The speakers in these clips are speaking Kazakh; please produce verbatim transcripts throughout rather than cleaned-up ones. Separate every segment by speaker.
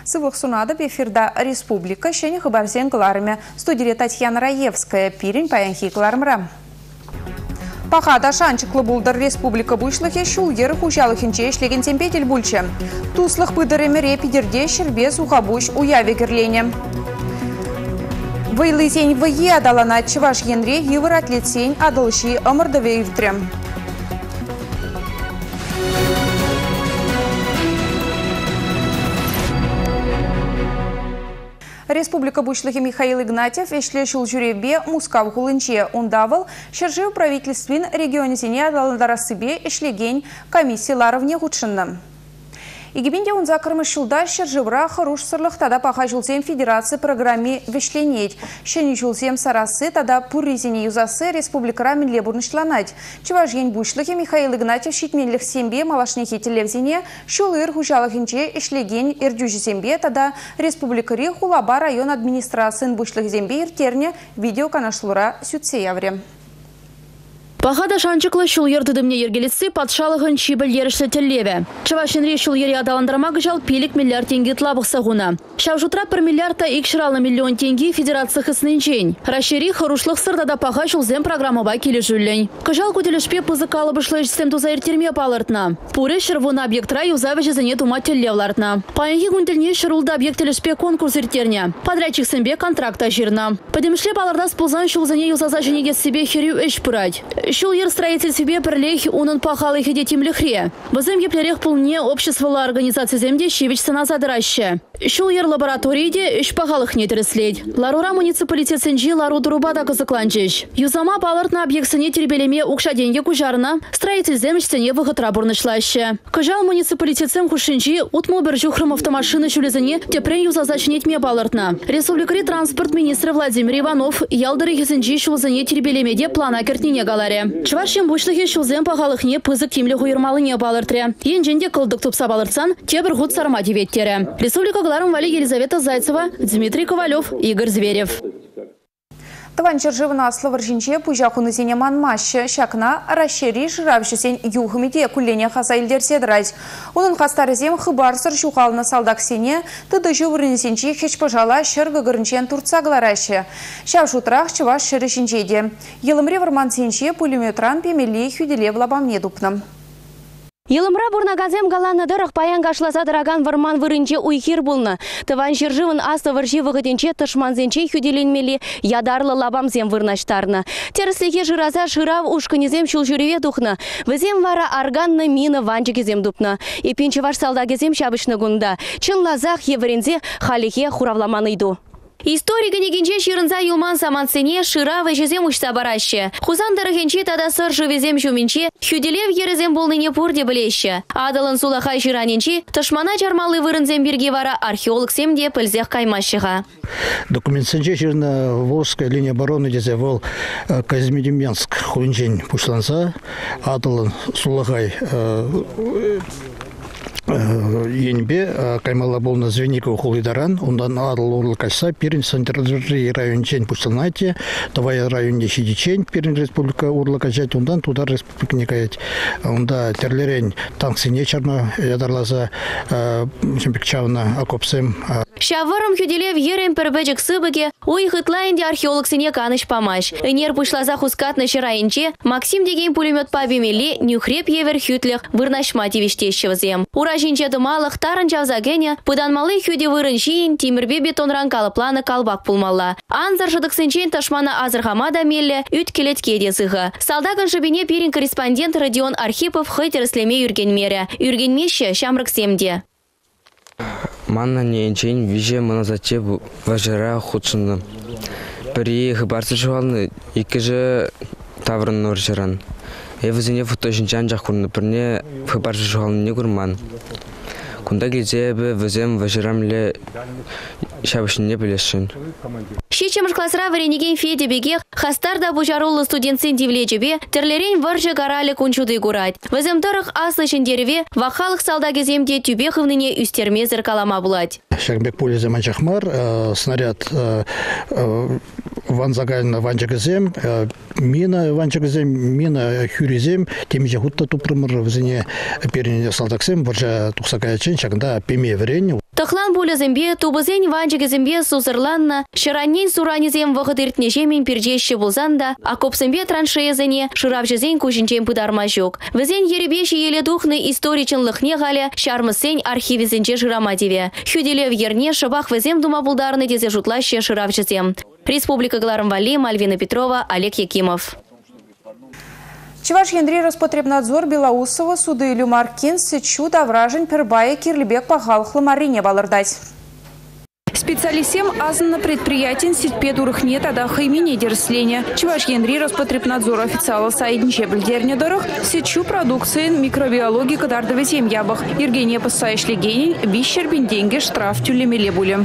Speaker 1: Сывых сунады бефирда республика шені хабарзен кыларыме. Студия Татьяна Раевская, пирень паянхи кыларымра. Пахада шанчыклы булдыр республика бұшлығы шулгер хужалықынче ешлеген темпетел бүлчі. Туслық пыдырымере пидерде шербез ухабуш уявегерлене. Вайлы сень вые адалана чываш енре евыр атлет сень адалши ымырдыве иртрем. Республика Бушлыхи Михаил Игнатьев эшле шул жюребе мускав хулынче ундавыл шержив правительствин регионе сене адаландарасыбе эшлеген комиссияларывне худшынным. Игибинде он закрымы шулда шерживра харуш сырлых тада паха жулсем федерации программе вешленеть. Шени жулсем сарасы тада пурризине юзасы республикара минле бурнышланать. Чувашген Бушлыхи Михаил Игнатьев щитменлих сембе малашнехи телевзине шулыр хужалыхинче эшлеген ирдюжи сембе тада республикари хулаба район администрациян Бушлых зембе иртерне видеоканашлура сютсе явре.
Speaker 2: Пахада шанчыклы шулер дыдымне ергелесы патшалығын чибіл ерішті тіллеве. Чывашынре шулері адаландырма гыжал пелік миллиард тенге тлабық сағуна. Шавжутра бір миллиардта икшыралы миллион тенге федерация хыснын чейн. Рашери харушлық сырдада паха шулзем программаба келі жүллен. Кыжал көтелішпе пызыкалы бұшлы жістем туза ертерме палыртна. Пуры шырвуна объектра юзавы жезіне тума тіллевлартна. Паянхи күнтіліне шырулда объектелішпе конкурс ертерне. Подрядчик сэмбе контракта жирна. Подемшле палырда спулзан шулзане юзаза женеге себе херю эш пырать. Шул ер строитель себе перлех унын пахалы хеде тимлихре. Базым еплерех полне обществола организации земде щевичца назад раще. Шул ер лабораторийде үш пахалых не треследь. Ларура муниципалитет сенжи лару дурубада кызыкланчыш. Юзама палыртна объектсыне тербелеме укша деньги кужарна, строитель земчцене выхотра бурнышлаще. Кыжал муниципалитет сем хушинчи утмул бержухрым автомашины шулезыне тепрен юзазачнеть ме палыртна. Республикари транспорт министр Владимир Иванов ялдыры хесенчи шулзыне тербелемеде плана кертнине галаре. Чувашин Бушлыхи шулзем пахалыхне пызык кимлі хуйырмалыне балыртре. Енженде кылдык тупса балыртсан, тебір ғуд сарма деветтері. Республика Гларым Вали Елизавета Зайцева, Дмитрий Ковалев, Игорь Зверев.
Speaker 1: Таван черживна славаржинче пужахуны зене манмаще, шакна расшери жиравшесен юхмите куллене хаса илдерседрать. Onun хастарызем хыбарсыр шухалны салдак сене, тыды жывырынесенче хеч пожала шыргы гырынчен турца глараще. Шав шутрах чываш шырышинчеде. Елымре варман сенче пулеметран пемели хюделе влабамне дупным.
Speaker 3: Елымра бурнагазем галаны дырық паян гашласа дыраган варман вырынче уйхир булны. Тыван шыржывын асты выржи вғытенче тышманзенче хюделенмели ядарлы лабамзем вырнаштарны. Терслихе жыраза шырав ушкынезем шулжуреве духны. Візем вара арганны мины ванчыгезем дупны. Епенче ваш салдагезем шабышны гунда. Чын лазах еврензе халихе хуравламаныйду. История генегенче ширынза юлман саманцене шыра вежезем учса бараще. Хузан дырыгенче тада сыр живезем жуминче, хюделев ерезем болныне пурде білеще. Адалын сулахай жираненче, тышмана жармалы вырынзем берге вара археолог семде пыльзех каймащыға.
Speaker 4: Документсенче жирна Волжская линия обороны дезе вол Казимедемьянск хулинчен пушланса, адалын сулахай Енбе каймала был на Звеников хулидаран, он адал урлакайса, пирин санитарный район чень пустынайте, давай район десятичень, пирин республика урлакачать, он туда республика не каять, он да терлерень танксы не черно ядарлаза, чемпикчавна окопсем.
Speaker 3: Шаваром хюделев ерем пербеджик сыбыге, уй хытлайнде археолог сыне каныш памаш. Энер пушлаза хускатны шырайынче, Максим деген пулемет пабемели, нюхреп евер хютлех, вырнашмати вештещевзем. Уражинче дымалых тарын жавзагене, пыданмалы хюде вырыншиин, тимирбе бетонран калыпланы калбак пулмалла. Анзар жыдыксынчен ташмана азырхамада мелле, үт келетке дезыға. Салдагын жыбине пирин корреспондент Родион Архипов хытерслеме юргенмере. Юргенмеше шамрык семде.
Speaker 5: Манна не энчейн виже маназаче важыра худшынны. При хыбарсы жуалны икі же таврын норжыран. Эвізіне фотошынчан жақурны бірне хыбарсы жуалны не күрман. Кунда келзе бі візем важырамле шабышыне білешін.
Speaker 3: Шичемыш классра варенеген феде беге, хастарда бужарулы студентсен девлечебе, терлерен варжы гарали кунчуды гурать. Ваземдырых аслышын дереве, вахалық салдагеземде тюбеховныне үстерме зеркалама булать.
Speaker 4: Шагбек пуле заман чахмар, снаряд ванзагайна ванчагезем, мина ванчагезем, мина хюризем, темиже хутта тупрымыр візіне перене салдаксем, варжа тухсакаячен, шагында пеме варень.
Speaker 3: Тахлан боле зембе, тубызень ванчыге зембе сузырланна, шыраннен суранезем вахыт иртнежемен перджеще булзанда, а копсембе траншеезене шыравжезень кушинчен пыдарма жок. Везень еребеші еле духны историчынлыхне гале шармысень архивизенче жырамадеве. Хюделев ерне шабах везем дума булдарны дезе жутлаще шыравжезем. Республика Гларамвали, Мальвина Петрова, Олег Якимов.
Speaker 1: Чуваш Яндрей Роспотребнадзор Белоусова суды Люмаркин сычу давражен пербая Кирлибек пахалхлы марине балырдать. Специалистем азна предприятий сетпедурых нет, а да хаймине дерсления. Чуваш Яндрей Роспотребнадзор официала сайдниче бельдерне дорог сычу продукции микробиологии кадардове ябах. Евгения Пасаишле генин вищербин деньги штраф тюлемеле буле.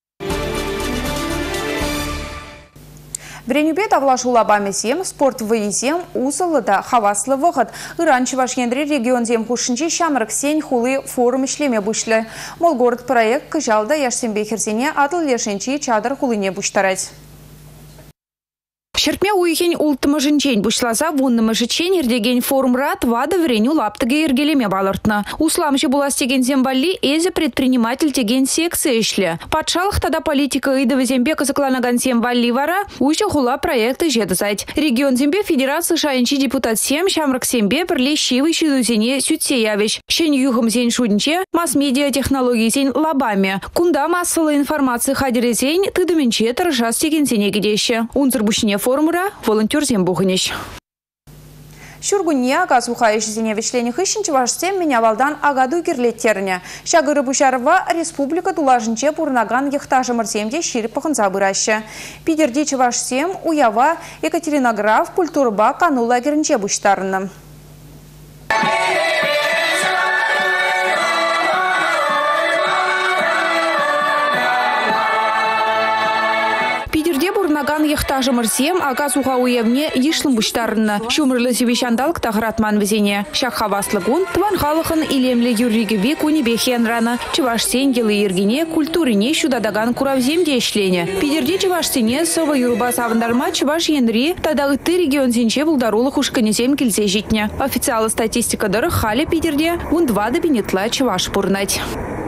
Speaker 1: Бренюбе тавлашу лабами зем, спорт выезем, узылы да хаваслы вғыт. Иран Чуваш Яндрей регион зем хушинчи шамрак сень хулы форум ишлеме бұшлы. Мол город проект кыжалда яшсембе херзене адыл лешенчи чадыр хулыне бұштарать. Шертме уйхень ултымы жинчень бушлаза вуннымы жичень ердеген форумра твада вреню лаптыге ергелеме балыртна. Усламши буластеген земвалли эзе предприниматель теген секция ишле. Патшалых тада политика ыдывы зембе казакланаган земвалли вара уйча хула проекты жедызать. Регион зембе федерации шайынчи депутат сем шамрак сембе бірле шивы шидузене сүтсе явищ. Шень юхым зень шуднче масс-медиа технологии зень лабами. Кунда массовая информация хадере зень тыдыменче тыржас теген зене гедеще. Унзыр бушне форумра волонтер зембухынеш. Шургуне агаз ухаеш зене вешлених ищен Чувашсем меня валдан агаду кирлеттерне. Шагыры бушарва республика тулажынче пурнаган ехтажы мырземде ширпахын забыраще. Пидерде Чувашсем уява Екатеринограф культурба кану лагерінче буштарны. Наган ехтажы мырсем, ага суха уевне ишлым буштарына. Шумырлы севещандалк тахратман везене. Шак хаваслы гун, тван халыхын илемле юрригеве кунебе хенрана. Чувашсен елы ергене культурине шудадаган куравзем дешлене. Пидерде Чувашсене сова юрба савындарма Чуваш Яндрей тадагы ты регион зенче булдарулы хушканезем кельзе житне. Официалы статистика дыры хали пидерде вун два добинетла Чуваш пурнать.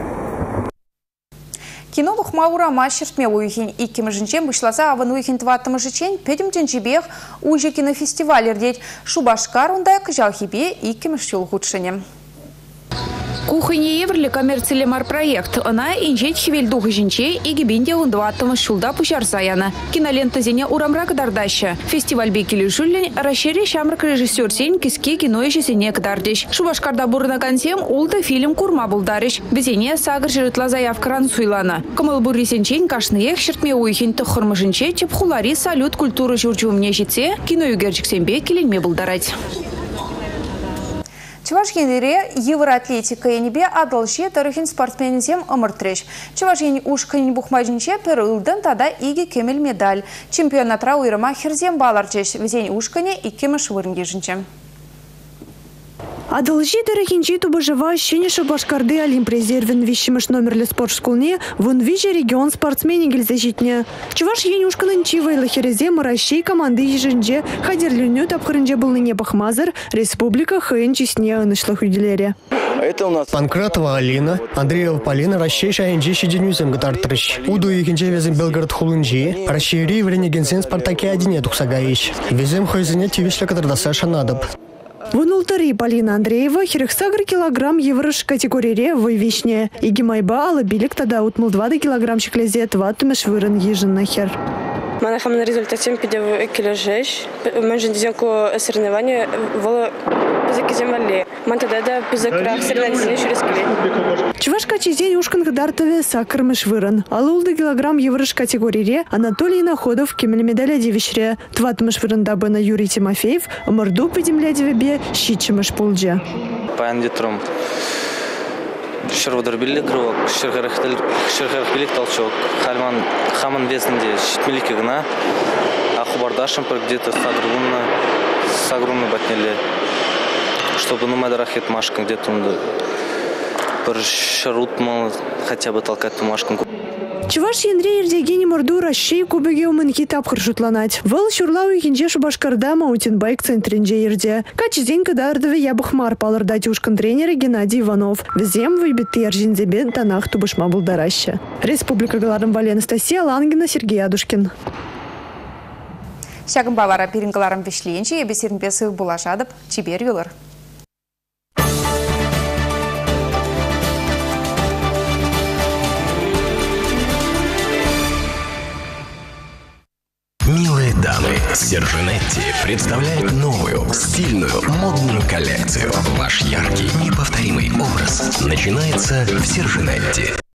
Speaker 1: Кино Маура мащертме уйхин и кимжинчем бушлаза аван уйхин тваттымы жичень педем тенчебех уйже кинофестиваль ердеть Шубашкар ундай кыжалхибе и кимшчул худшине. Кухонье еврле коммерциялемар проект. Она инжеть хивельдух жинче и гибинде ундваттымы шулда пушарзаяна. Кинолента зене урамрак дардаща. Фестиваль бекили жуллен расшири шамрак режиссер сень киски кино ещё зене кдардищ. Шубашкарда бурна консем улда фильм курма булдарищ. Безене сагр жирытла заявка рансуйлана. Камыл бурри сенчень кашныех шертме уйхин тохырмы жинче чеп хулари салют культуры журчумне житсе кино югерчик сембе киленме булдарать. Чуваш Яндрей евроатлетика енебе адалше тарихин спортсмензем ымыртреш. Чуваш Яни уж кылин бухмажинче перылдын тада иги кемел медаль. Чемпионатра уйрыма херзем баларчеш. Везень ушкане и кемеш вырнгежинче.
Speaker 6: Адалжи тарихинчи тубы жива щене Шубашкарды Олимп резервен вещимыш номерлі спортшколне вон виже регион спортсмени гельзажитне. Чуваш енюшканын чивайлы херезе моращей команды ежинже хадерлюню тапхырынже был ныне бахмазыр республика хын чесне ынышлых юделере.
Speaker 7: Это у нас Панкратова Алина, Андреева Полина, Ращей Шайнджи Шиденюзем Гатартрыш. Уду Екинче везем Белгород Хулунджи, Ращейри Вренегенсен Спартаке Одине Тухсагаищ. Везем хойзене Тивишля Катардасаша Надоб.
Speaker 6: Вунултари Полина Андреева херексагр килограмм еврош категории войвишне. И гимайба ала билик тада утмул двадцать килограмм шеклезе тватумеш вырын ежин нахер.
Speaker 8: Манахам на результате пидев киложеш. Менжин дизенку соревнования в пизакиземали. Мантадада пизакрах соревнования через клей.
Speaker 6: Чувашка чизень ушкан кадартове сакрмеш вырын. Алулда килограмм еврош категории Анатолий Находов кемель медаля девишре. Тватумеш вырын дабына Юрий Тимофеев. Морду пидемля девебе щичемеш полджа.
Speaker 9: Пандитрум. Шырвадар билик рок, шыргарых билик толчок. Хальман хаман весінде шитмелики гына. Ахубардашым пар где-то сагрунна, сагрунна батнели. Чтобы ну мадарахет машкан где-то он пар шарут мал хотя бы толкать ту машкан.
Speaker 6: Чуваш енре ердегени морду Россия кубеге умынки тапқыр жұтланать. Выл шурлау екенже Шубашкарда Маутинбайк центринже ерде. Качеден кадардыве ябықмар палырда тюшкан тренера Геннадий Иванов. Везем выбитый аржинзебен танах тубышма булдараща. Республика Галарым-Вали, Анастасия Лангина, Сергей Адушкин.
Speaker 1: Шагым бавара пирингаларым вешлейінче ебесерін бесі булашадып, чибер юлар.
Speaker 10: Милые дамы, Сержинетти представляет новую, стильную, модную коллекцию. Ваш яркий, неповторимый образ начинается в Сержинетти.